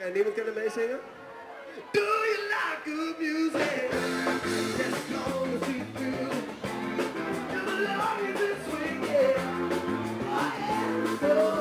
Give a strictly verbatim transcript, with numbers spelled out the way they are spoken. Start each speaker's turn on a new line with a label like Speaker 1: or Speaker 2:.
Speaker 1: En niemand kan er meezingen? Do you like good music? Just long as you feel. You belong in this swing, yeah. I am so